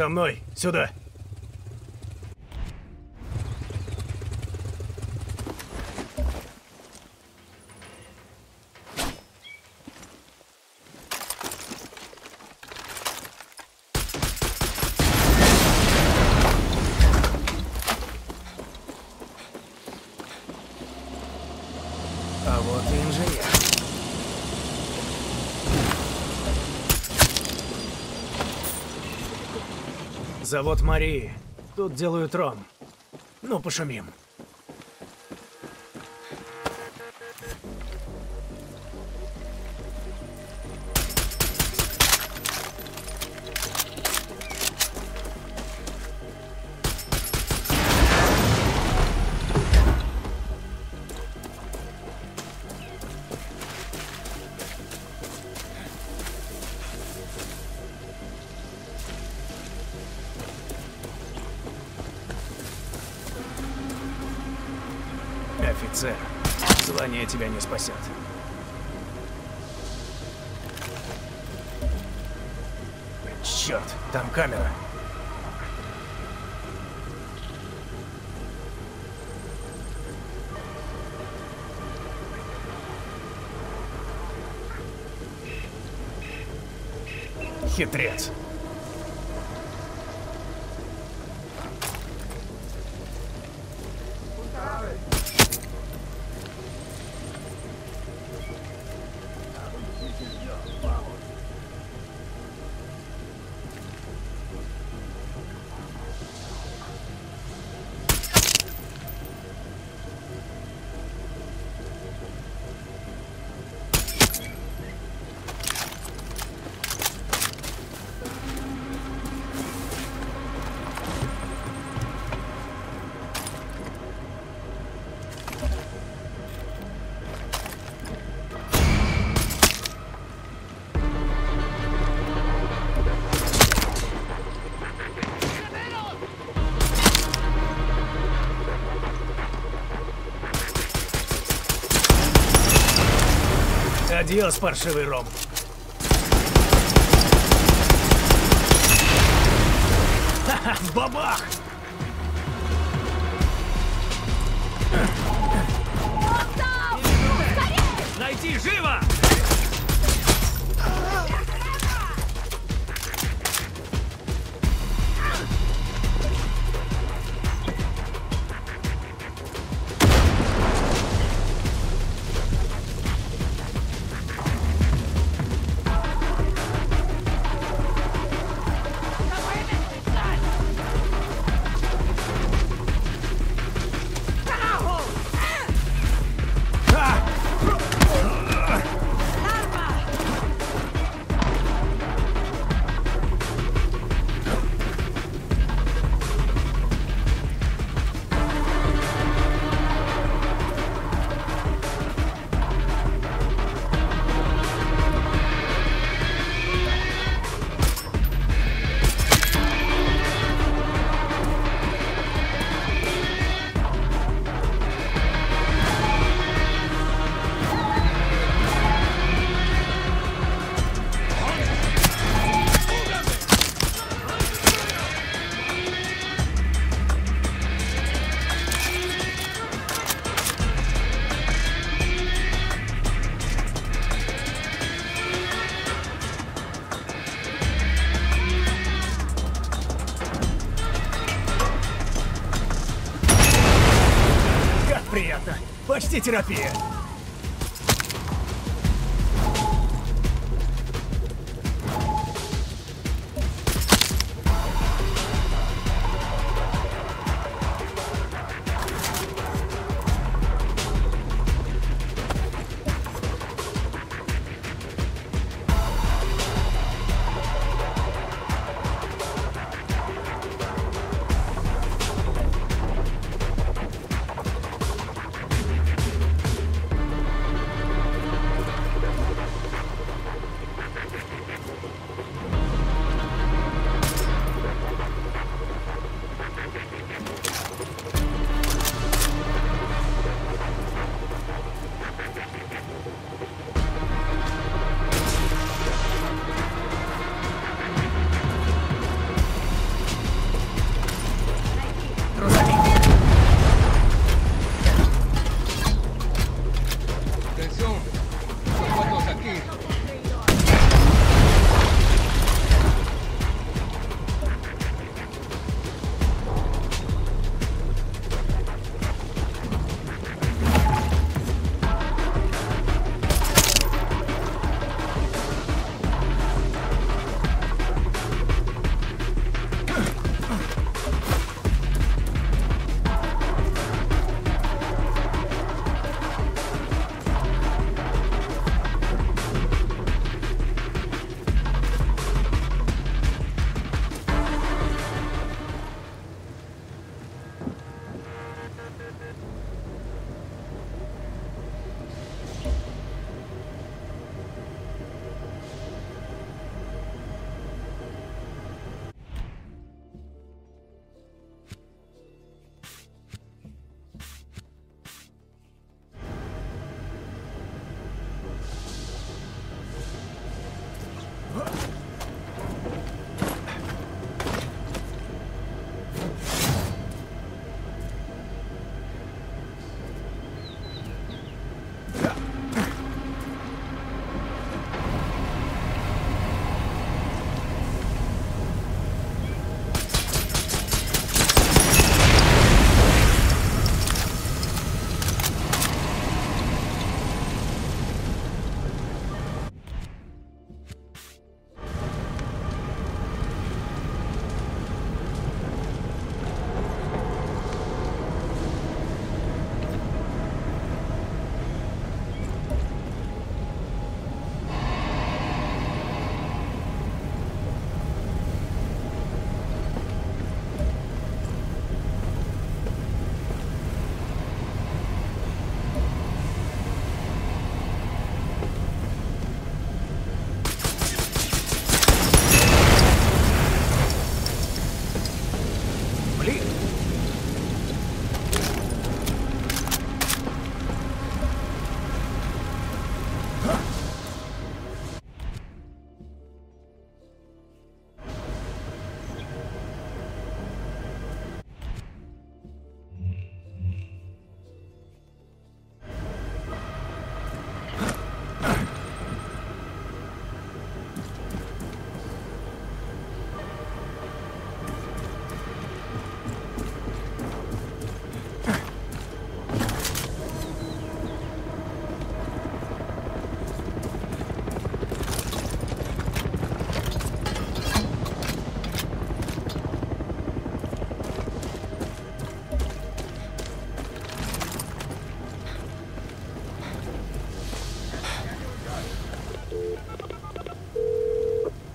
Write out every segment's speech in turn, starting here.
За мной! Сюда! А вот и инженер. Завод Марии. Тут делают ром. Ну, пошумим. Офицер, звание тебя не спасет. Черт, там камера. Хитрец. Адьос, паршивый ром. Ха-ха, бабах! Найти живо! Приятно. Почти терапия.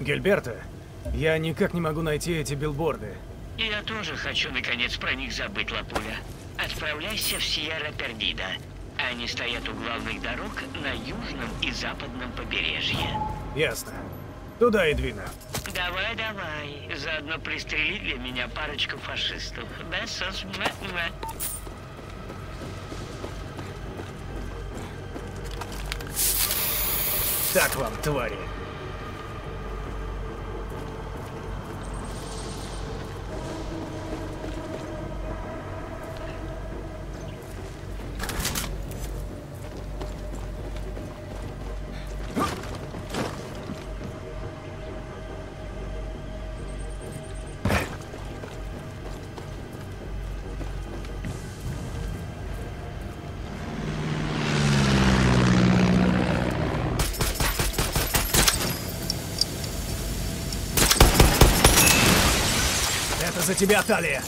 Гильберто, я никак не могу найти эти билборды. Я тоже хочу наконец про них забыть, Лапуля. Отправляйся в Сьерра-Пердида. Они стоят у главных дорог на южном и западном побережье. Ясно. Туда и двину. Давай, давай. Заодно пристрели для меня парочку фашистов. Бесос. Так вам, твари. Это за тебя, Талия!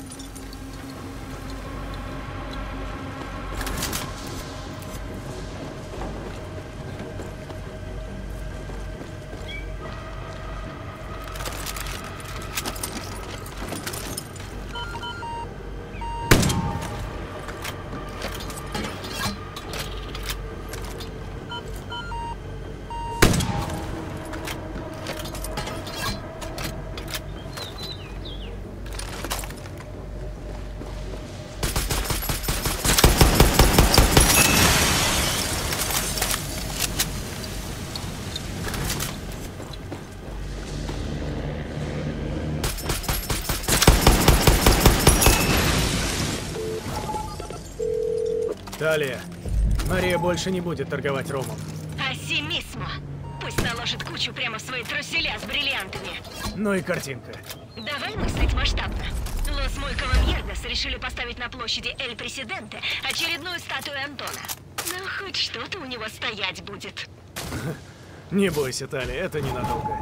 Талия, Мария больше не будет торговать ромом. Асимисмо. Пусть наложит кучу прямо в свои труселя с бриллиантами. Ну и картинка. Давай мыслить масштабно. Лос Мойкова Мьердес решили поставить на площади Эль Пресиденте очередную статую Антона. Ну, хоть что-то у него стоять будет. Не бойся, Талия, это ненадолго.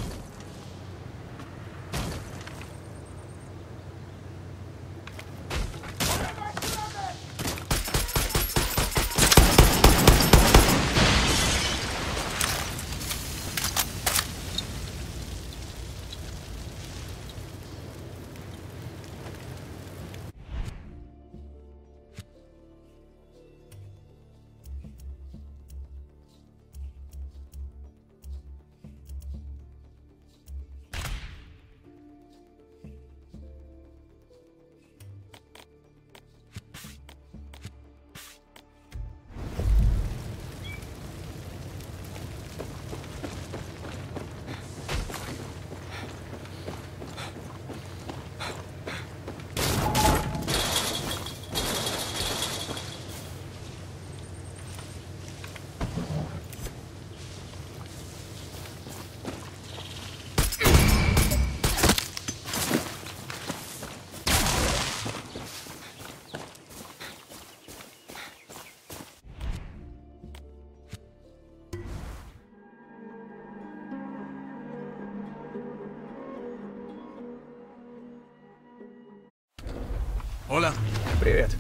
Оля. Привет.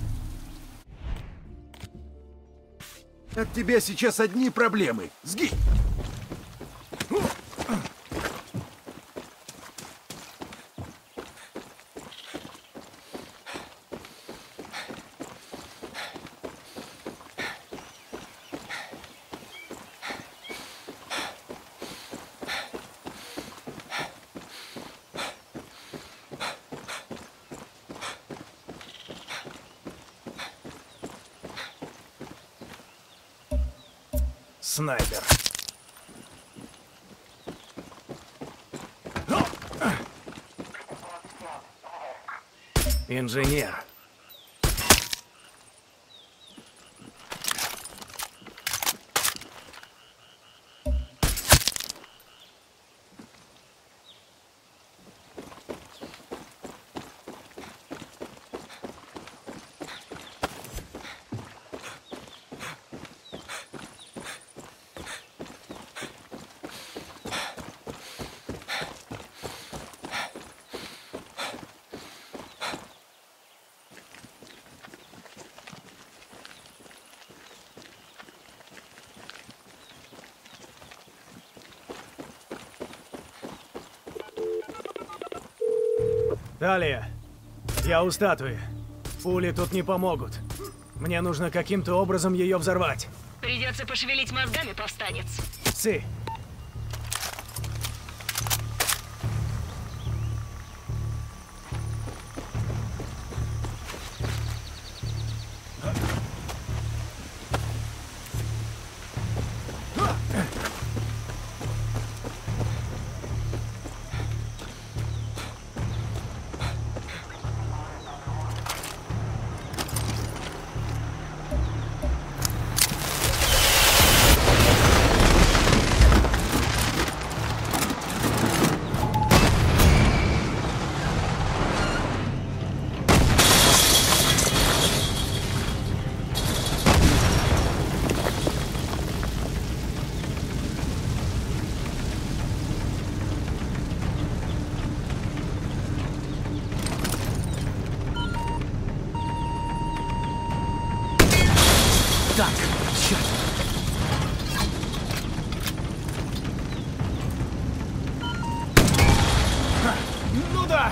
От тебя сейчас одни проблемы. Сгинь! Снайпер. Инженер. Талия, я у статуи. Пули тут не помогут. Мне нужно каким-то образом ее взорвать. Придется пошевелить мозгами, повстанец. Си. Так, черт. Ну да!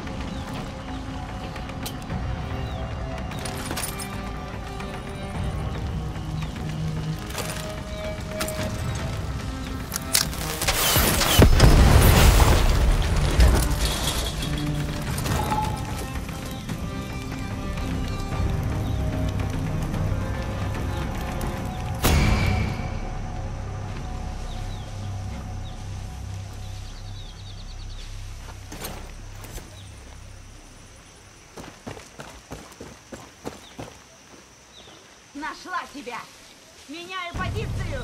Нашла тебя! Меняю позицию!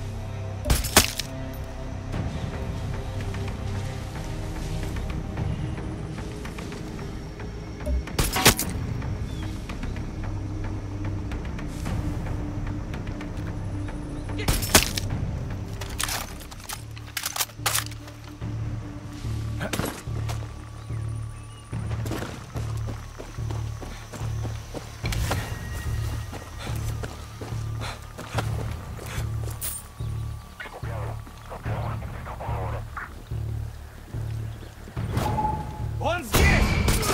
Он здесь!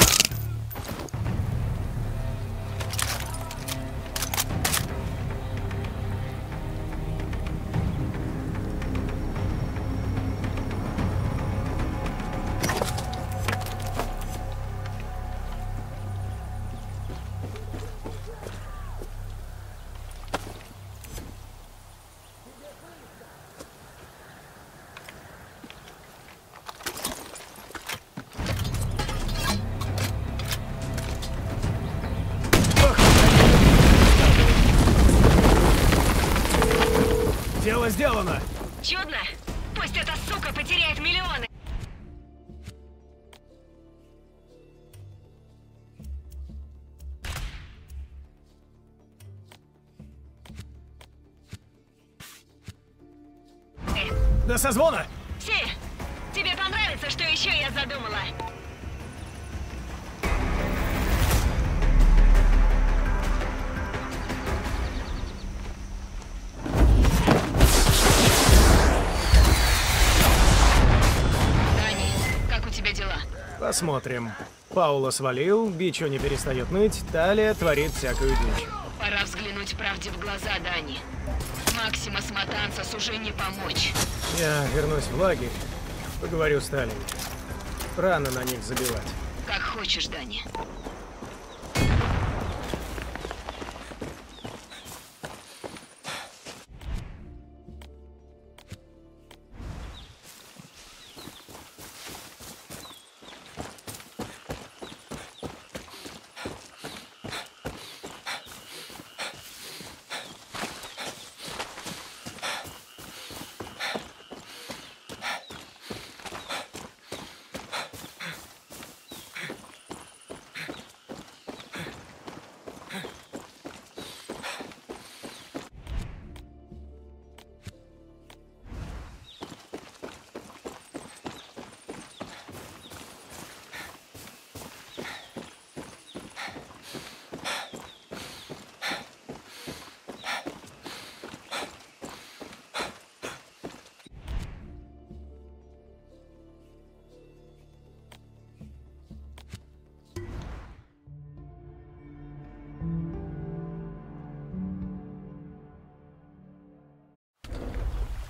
Дело сделано! Чудно! Пусть эта сука потеряет миллионы! До созвона! Си, тебе понравится, что еще я задумала? Дани, как у тебя дела? Посмотрим. Пауло свалил, Бичо не перестает ныть, Талия творит всякую дичь. Пора взглянуть правде в глаза, Дани. Максимас Матансас уже не помочь. Я вернусь в лагерь, поговорю с Талией. Рано на них забивать. Как хочешь, Дани.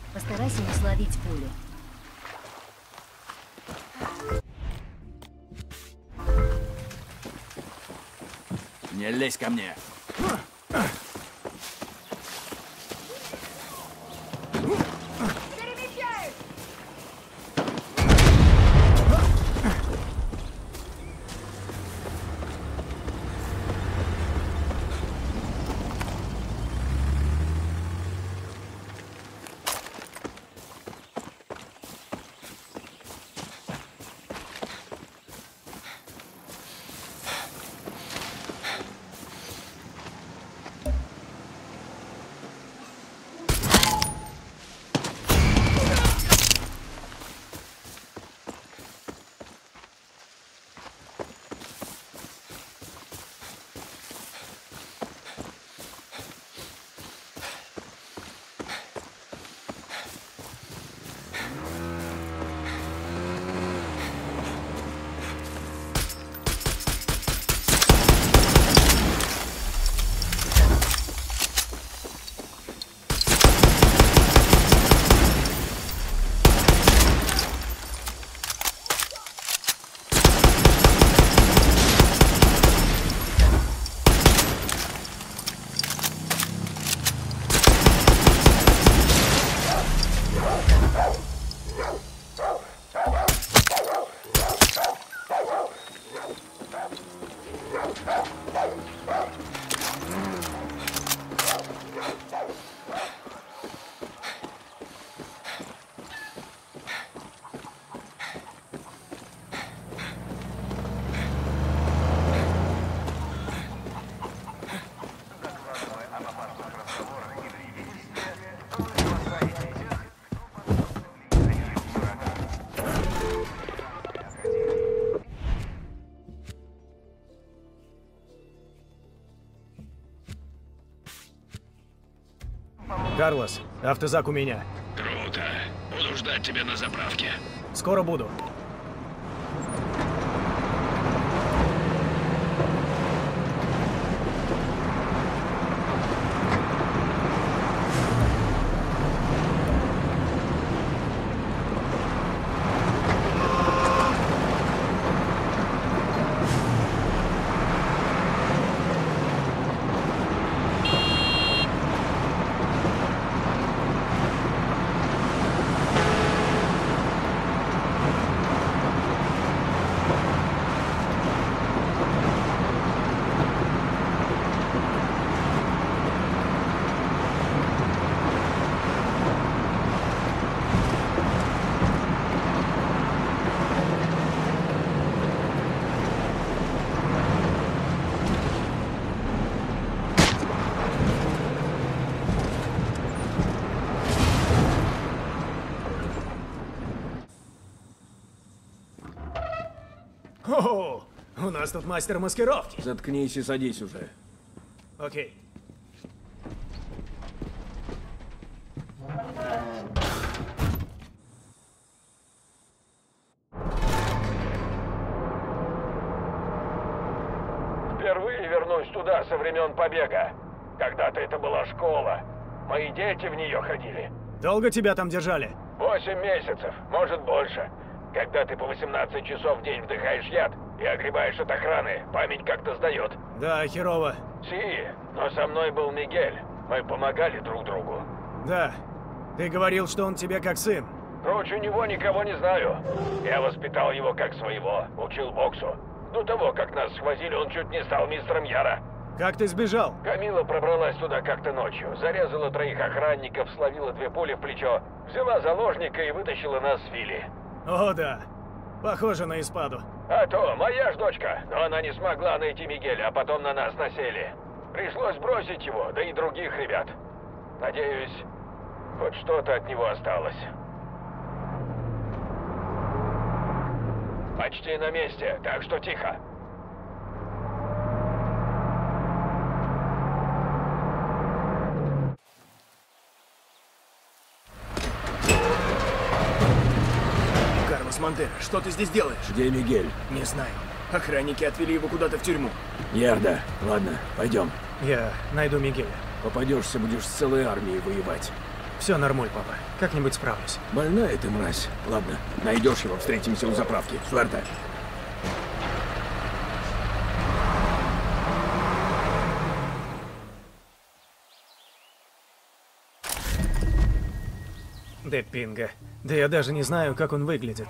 Постарайся не словить пулю. Не лезь ко мне. Перемещаюсь! Карлос, автозак у меня. Круто. Буду ждать тебя на заправке. Скоро буду. О, у нас тут мастер маскировки. Заткнись и садись уже. Окей. Впервые вернусь туда со времен побега. Когда-то это была школа. Мои дети в нее ходили. Долго тебя там держали? 8 месяцев, может больше. Когда ты по 18 часов в день вдыхаешь яд и огребаешь от охраны, память как-то сдает. Да, херово. Си, но со мной был Мигель. Мы помогали друг другу. Да. Ты говорил, что он тебе как сын. Круче него никого не знаю. Я воспитал его как своего, учил боксу. До того, как нас схватили, он чуть не стал мистером Яра. Как ты сбежал? Камила пробралась туда как-то ночью, зарезала 3 охранников, словила 2 пули в плечо, взяла заложника и вытащила нас с Вилли. О, да. Похоже на Испаду. А то, моя ж дочка, но она не смогла найти Мигеля, а потом на нас насели. Пришлось бросить его, да и других ребят. Надеюсь, хоть что-то от него осталось. Почти на месте, так что тихо. Карлос Монтера, что ты здесь делаешь? Где Мигель? Не знаю. Охранники отвели его куда-то в тюрьму. Ярда. Ладно, пойдем. Я найду Мигеля. Попадешься, будешь с целой армией воевать. Все нормуль, папа. Как-нибудь справлюсь. Больная ты, мразь. Ладно, найдешь его, встретимся у заправки. Суэрте. Де Пинга. Да я даже не знаю, как он выглядит.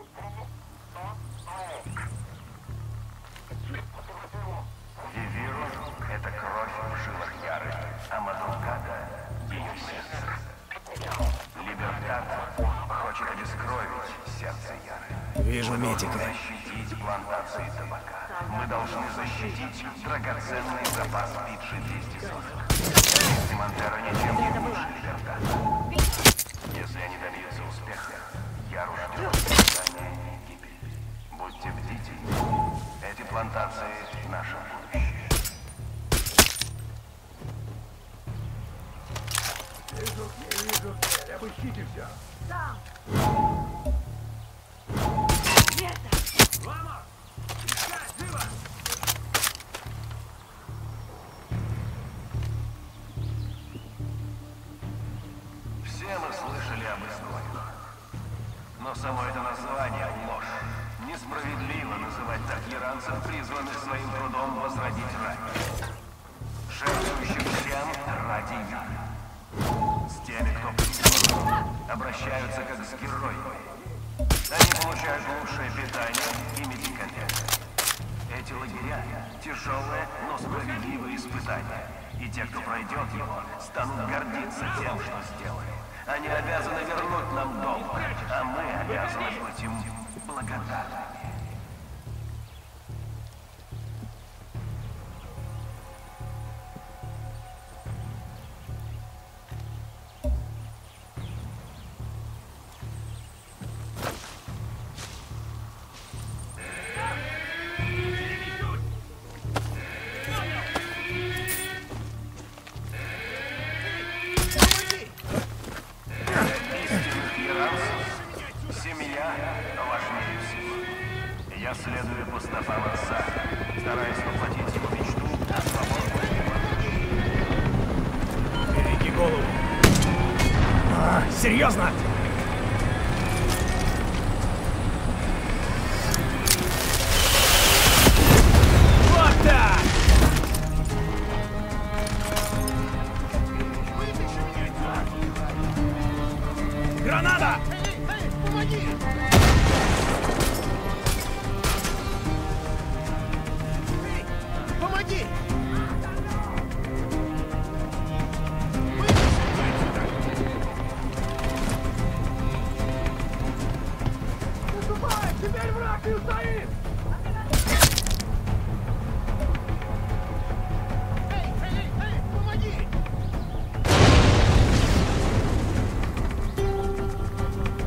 Вивирус — это кровь в жилах Яры, а Мадулкада — ее сердце. Либертат хочет обескровить сердце Яры. Вижу медика. Защитить плантации табака. Мы должны защитить драгоценный запас PG-200. Монтеро ничем не хуже Либертата. Если они добьются успеха, Яру ждет страдания и гибель. Будьте бдительны. Эти плантации — наше будущее. Вижу, обыщите все. Там! Все мы слышали об изгоях. Но само это название — ложь. Несправедливо называть так иранцев, призванных своим трудом возродить рай. Жертвующих всем ради Яры. С теми, кто призван, обращаются как с героями. Они получают лучшее питание и медикаменты. Эти лагеря — тяжелое, но справедливое испытание. И те, кто пройдет его, станут гордиться тем, что сделали. Они обязаны вернуть нам долг, а мы обязаны быть им благодарными. Семья важнее всего. Я следую по стопам отца, стараясь воплотить его мечту о свободной. Береги голову. Серьезно? Вот так! Граната! Помоги! Наступай! Теперь враг не устоит! Помоги!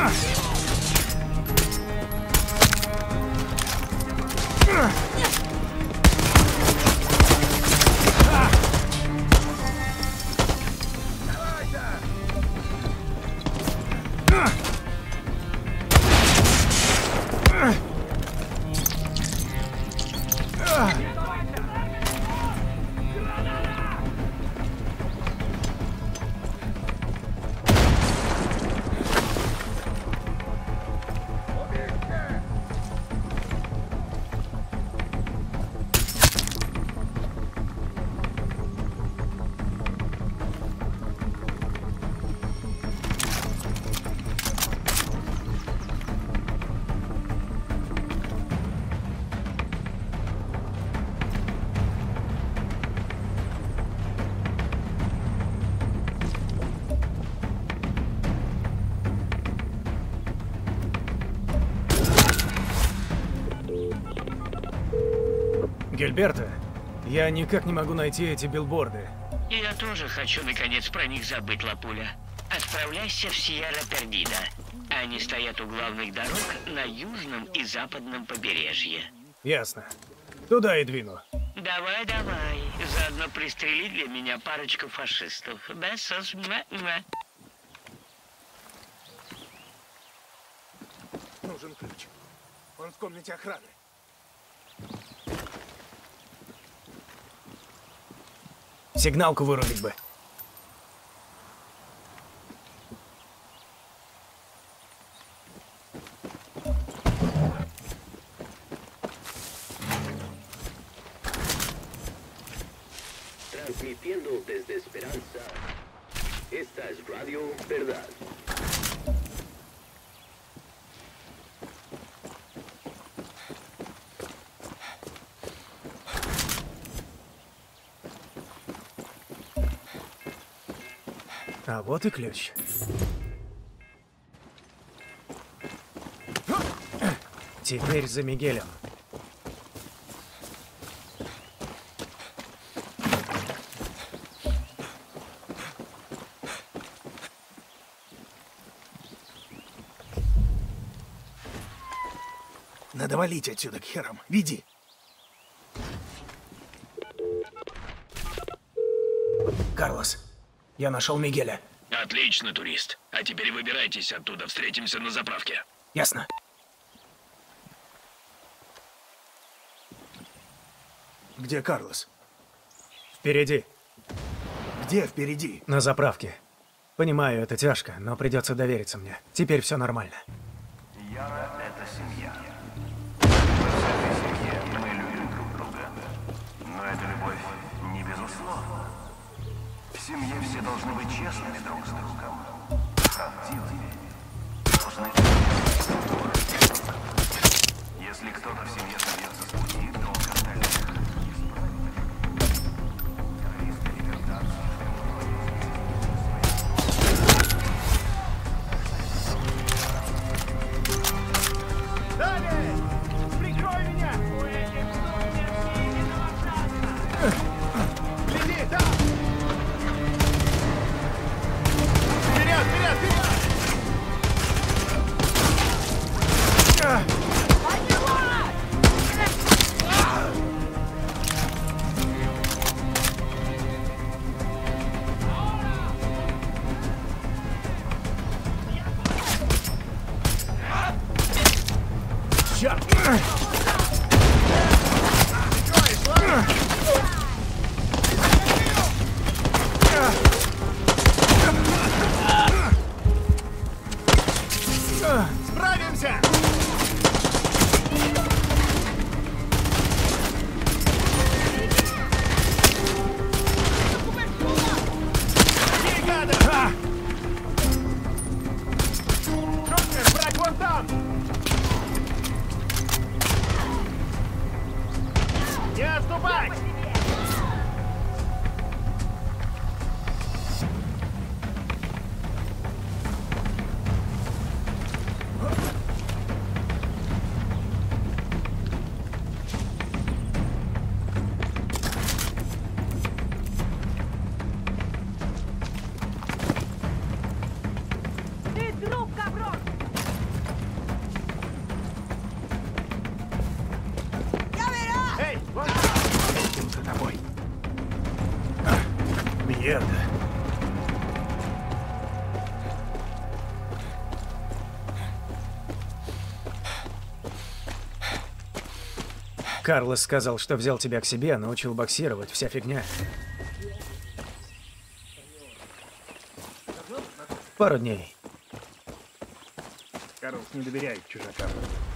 Гильберто, я никак не могу найти эти билборды. Я тоже хочу наконец про них забыть, Лапуля. Отправляйся в Сьерра-Пердида. Они стоят у главных дорог на южном и западном побережье. Ясно. Туда и двину. Давай, давай. Заодно пристрели для меня парочку фашистов. Бесос, мэ-мэ. Нужен ключ. Он в комнате охраны. Сигналку вырубить бы. Transmitiendo desde Esperanza. Esta es Radio Verdad. А вот и ключ. Теперь за Мигелем. Надо валить отсюда к херам. Веди. Карлос, я нашел Мигеля. Отлично, турист. А теперь выбирайтесь оттуда, встретимся на заправке. Ясно. Где Карлос? Впереди. Где впереди? На заправке. Понимаю, это тяжко, но придется довериться мне. Теперь все нормально. Яра — это семья. В этой семье мы любим друг друга. Но эта любовь не безусловна. В семье все должны быть честными друг с другом. Правдивыми. Должны Если кто-то в семье собьется с пути, то он остальных не исправит. Риск репутации. Далее! Прикрой меня! Гляди, там! Вперед, вперед, вперед! Справимся! Бригада! Шутер, враг вон там! Не отступай! Ты друг, коврон! Герда. Карлос сказал, что взял тебя к себе, научил боксировать, вся фигня. Пару дней. Карлос не доверяет чужакам.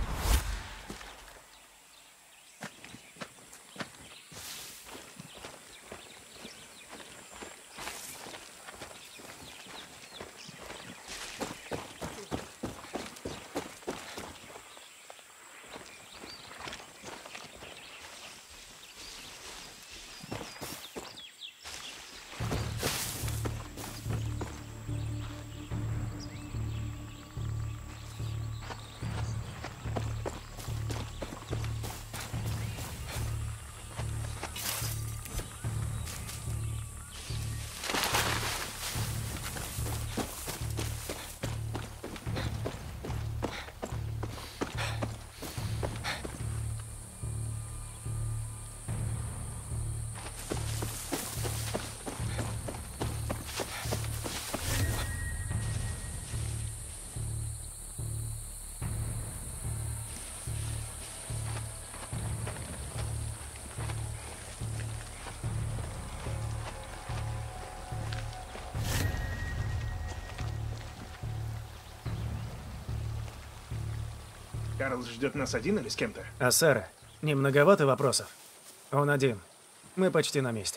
Карлос ждет нас один или с кем-то? А Сара, не многовато вопросов? Он один. Мы почти на месте.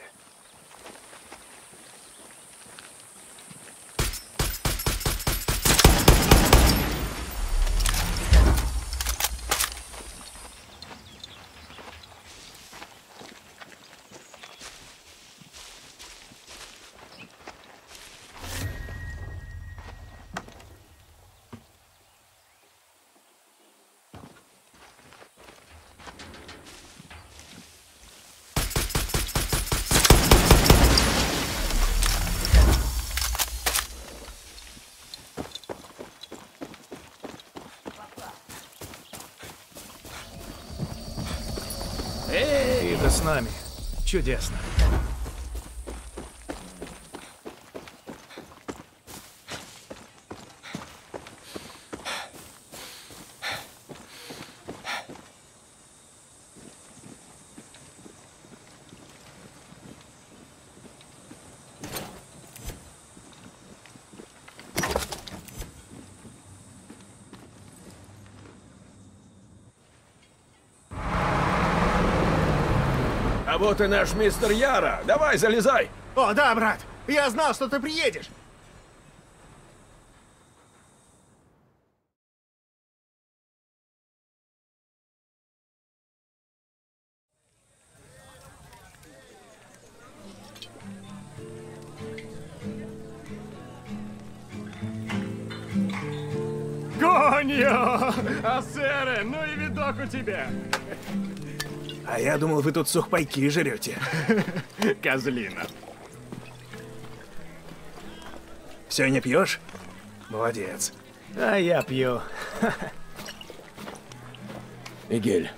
Ты с нами. Чудесно. А вот и наш мистер Яра. Давай, залезай. О, да, брат. Я знал, что ты приедешь. Гоньо! Асере, ну и видок у тебя. А я думал, вы тут сухпайки жрете. Козлина. Все не пьешь? Молодец. А я пью. Мигель,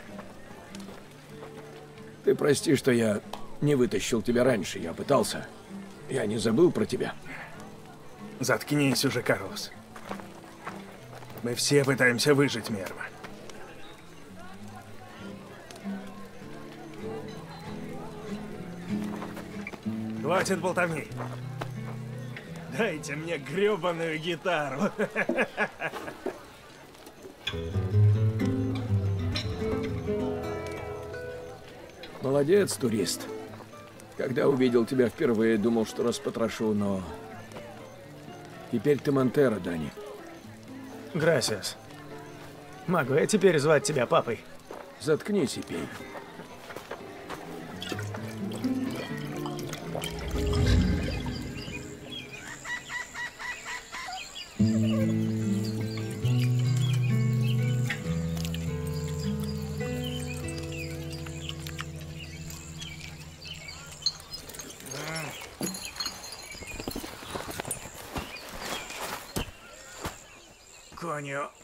ты прости, что я не вытащил тебя раньше. Я пытался. Я не забыл про тебя. Заткнись уже, Карлос. Мы все пытаемся выжить, Мерва. Хватит болтовни. Дайте мне грёбаную гитару. Молодец, турист. Когда увидел тебя впервые, думал, что распотрошу, но... Теперь ты Монтеро, Дани. Грасиас. Могу я теперь звать тебя папой? Заткнись и пей. Коню.